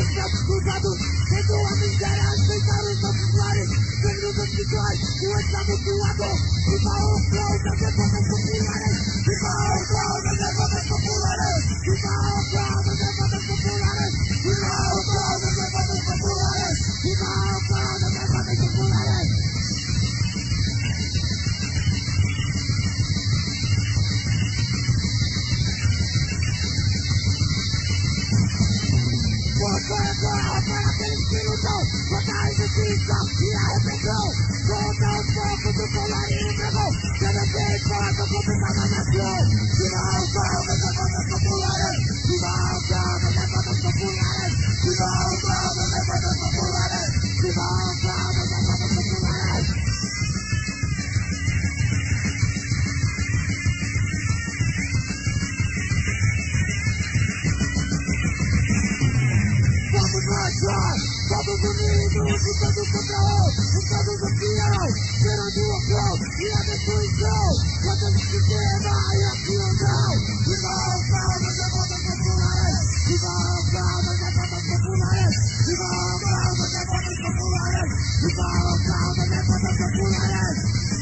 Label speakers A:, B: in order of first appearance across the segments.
A: os braços cruzados, vendo a miséria aceitar os nossos lares, vendo os hospitais, o estado suado, viva o flow das reformas populares, viva o flow das reformas populares, viva o flow das reformas populares, viva o flow das reformas populares, viva o flow das reformas populares. Para aqueles que lutam contra a injustiça e a repressão, contra os povos do colarismo, que não tem importa como cada nação. Viva o flow das reformas populares, viva o flow das reformas populares, viva o flow das reformas populares, viva o flow das reformas populares. Todos unidos, lutando contra o Estado social, gerando o flow e a destruição, contra o sistema e a criação. Viva o flow das reformas populares, viva o flow das reformas populares, viva o flow das reformas populares, viva o flow das reformas populares.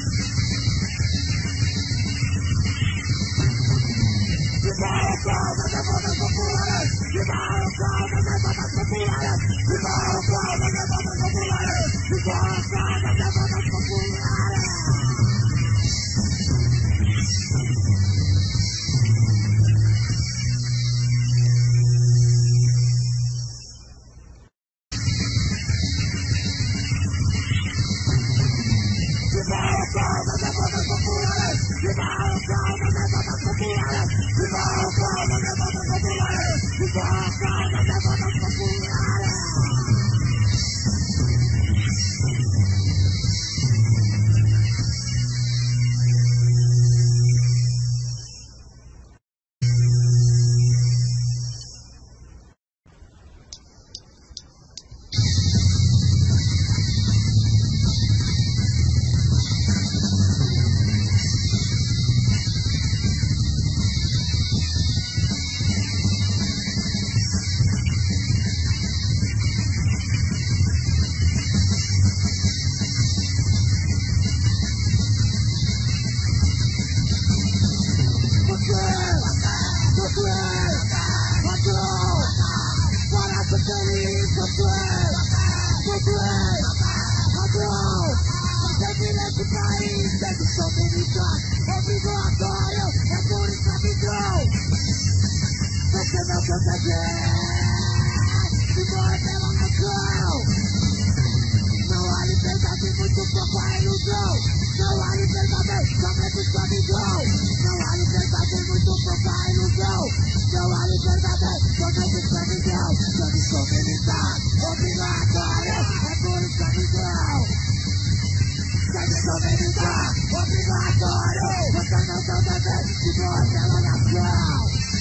A: Viva o flow das reformas populares, viva o flow das reformas populares, viva o flow das reformas populares, viva o flow das reformas populares. Viva o flow das reformas populares, viva o flow das reformas populares, viva o flow das reformas populares, viva o flow das reformas populares. Obrigatório, é por escravidão. Você não consegue viver pela nação. Não há liberdade, muito pouco a ilusão. Não há liberdade, somente escravidão. Não há liberdade, muito pouco a ilusão. Não há liberdade, somente escravidão. Tradição militar, obrigatório, é por escravidão. Tradição militar, obrigatório. Você não consegue viver pela nação.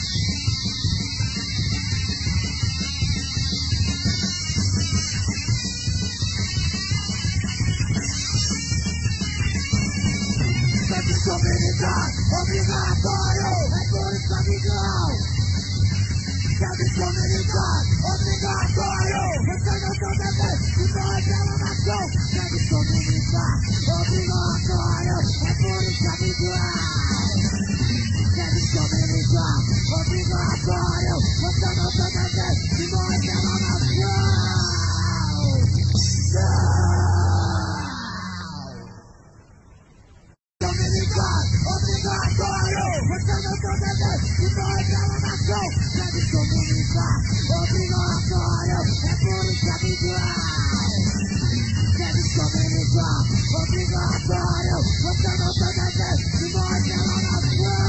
A: Tradição militar, obrigatório, é por escravidão. Tradição militar, obrigatório, você não consegue viver pela nação. Tradição militar, obrigatório, é por escravidão. Tradição militar, obrigatório, você não consegue viver pela nação. Obrigatório, você não consegue viver pela nação. Tradição militar, obrigatório, é por escravidão. Tradição militar, obrigatório, você não consegue viver pela nação.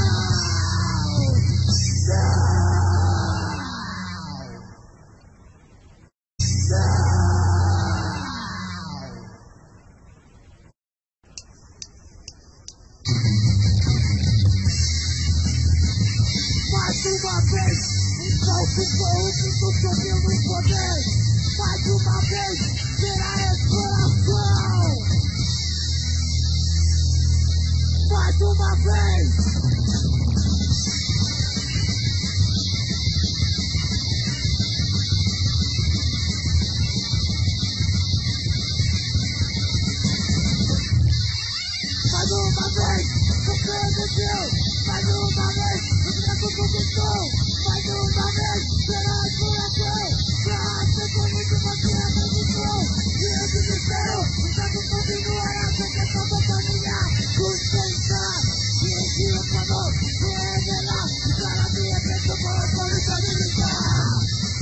A: Mais uma vez, então ficou subindo no poder. Mais uma vez, será exploração. Mais uma vez. Mais uma vez, você venceu. Mais uma vez, o tempo conquistou. Mais uma vez, será a coração. Pra ser como que você acreditou. Diante do céu, o tempo continuará. Porque só vou caminhar, sustentar. E em que o favor, não é revelar. Para mim é preto, boa, polícia militar.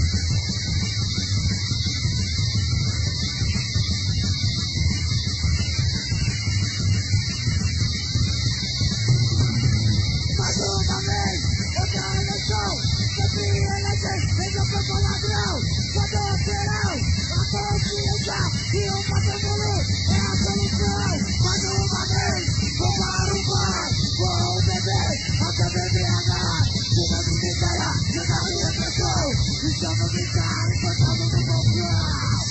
A: Mais uma vez, outra eleição. Sempre eleger, veja como ladrão. Quando serão a consciência e o patrimônio é a solução. Mais uma vez, vou para o bar, vou beber, até beber água. Chega de miséria, chega de repressão. Estamos gritando, encostamos no balcão.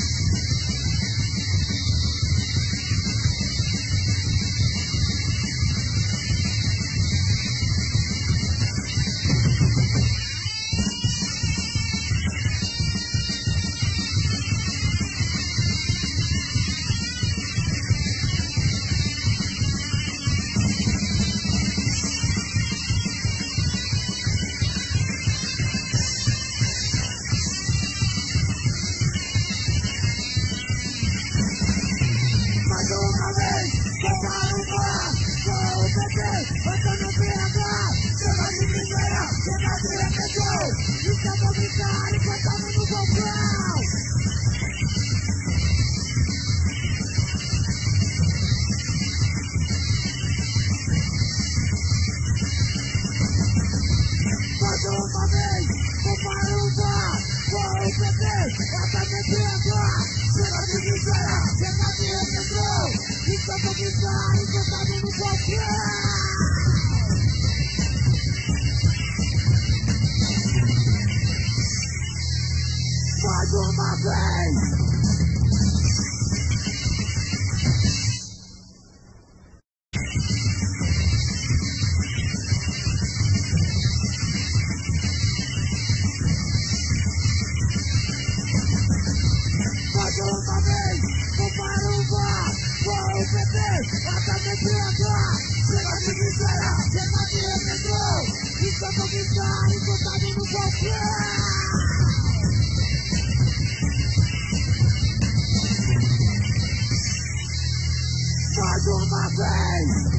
A: Mais uma vez, vou para o bar, vou beber, até não embriagar. Chega de miséria, chega de repressão. Estamos gritando, encostamos no balcão. Mais uma vez, vou para o bar, vou beber, até me embriagar. Chega de miséria, chega de repressão. Estamos gritando, encostamos no balcão. Mais uma vez. Mais uma vez, vou para o bar, vou beber, até me embriagar. Chega de miséria, chega de repressão. Estamos gritando, encostamos no balcão. Mais uma vez.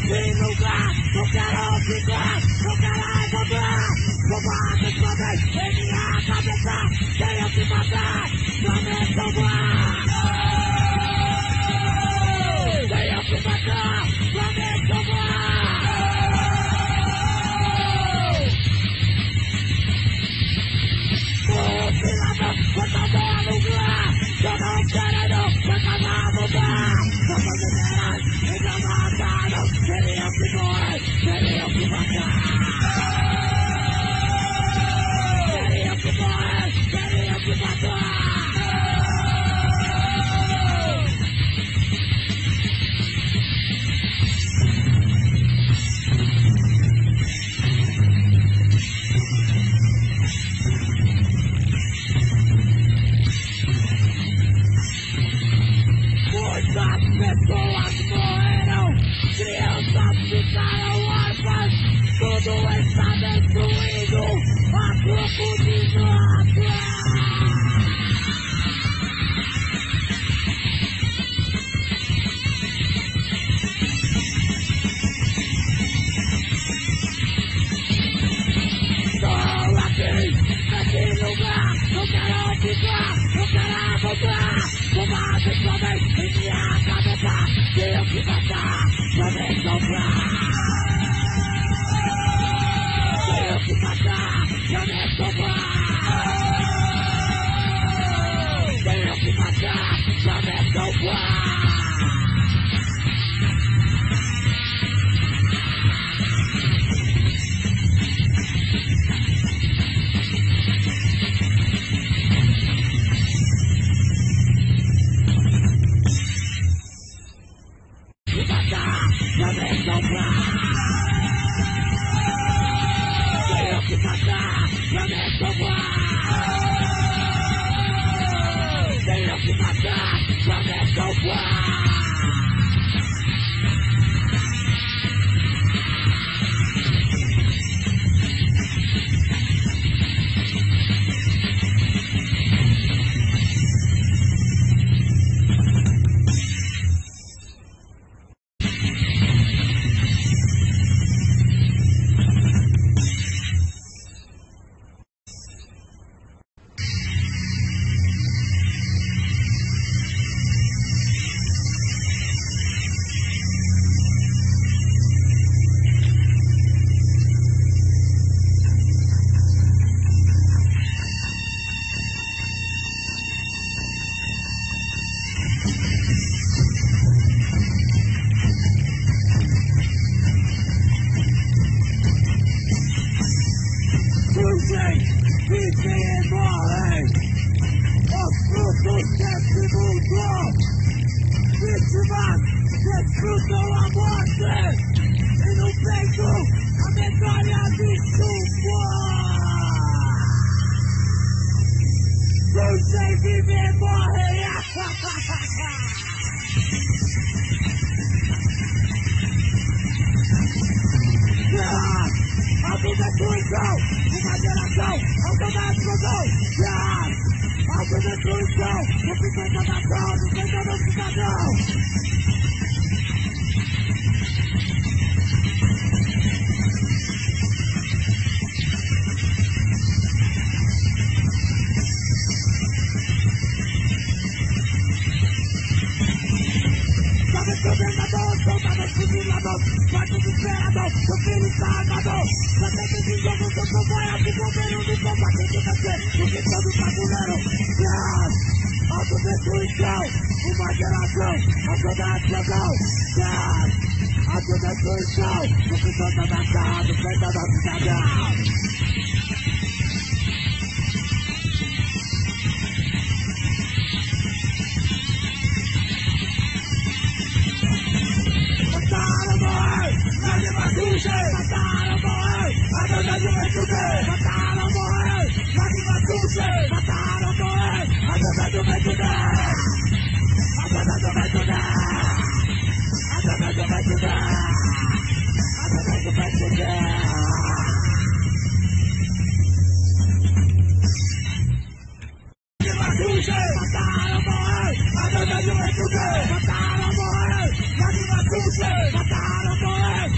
A: sem lugar, não quero ficar, não quero voltar. Vou matar sua vez em minha cabeça, tenho que matar, pra me salvar. Tenho que matar, pra me salvar. Ô pilada, bota a bola no lugar, eu não quero, vai casar, voltar. Vamos liberar, então mataram, queriam que morrer, queriam que matar. Queriam que morrer, queriam que matar. Muitas pessoas morreram, crianças ficaram órfãs, tudo está destruído, a troco de nota. Estou aqui, nesse lugar, não quero ficar, não quero voltar. Vou matar sua vez em minha cabeça, tenho que matar, pra me salvar. Tenho que matar, pra me salvar. Tenho que matar, pra me salvar. Pra me salvar. Tenho que matar, pra me salvar. Tenho que matar, pra me salvar. Vivem e morrem, os frutos desse mundo. Vítimas desfrutam a morte, e no peito a medalha de suor. Vivem, vivem e morrem. Autodestruição, uma geração, autodestruição, autodestruição, o pintor da nação, do pintor do cidadão. Governador, soldado fuzilador, forte desesperador, o filho salvador. Você que se joga o seu vai se governo do combate que vencer, o que todo tabuleiro. Autodestruição, uma geração, autodestruição. Autodestruição, o pintor da nação, do pintor do cidadão. Mataram, morrer, a dona juventude. Mataram, morrer, lágrimas dulces. Mataram, morrer, a dona juventude. A dona juventude. A dona juventude. A dona juventude. Lágrimas dulces. Mataram, morrer, a dona juventude. Mataram, morrer, lágrimas dulces. Mataram, morrer.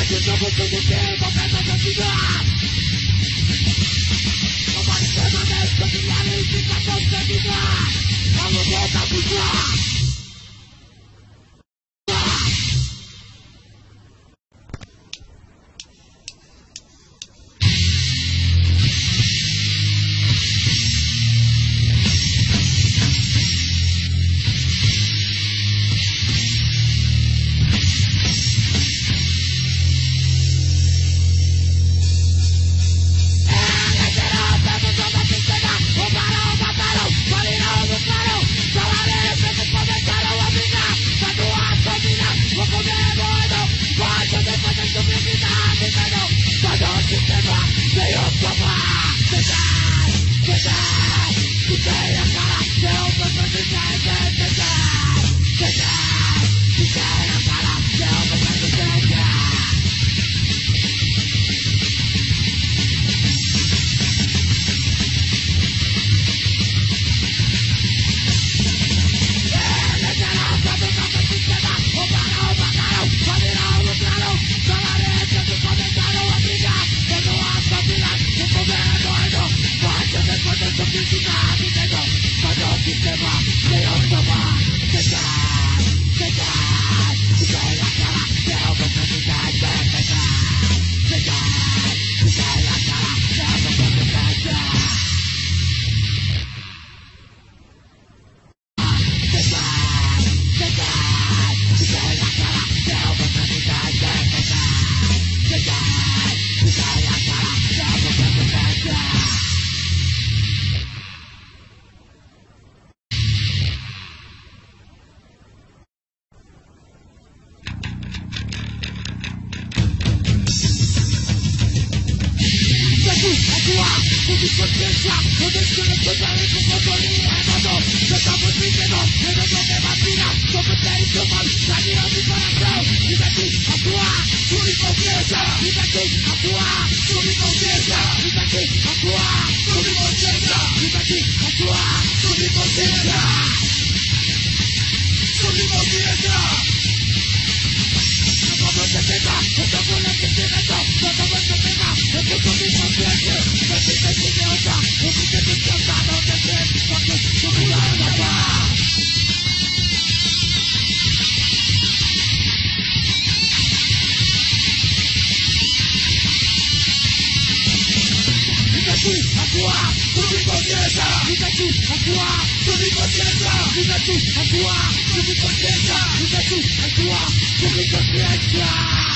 A: Actúa,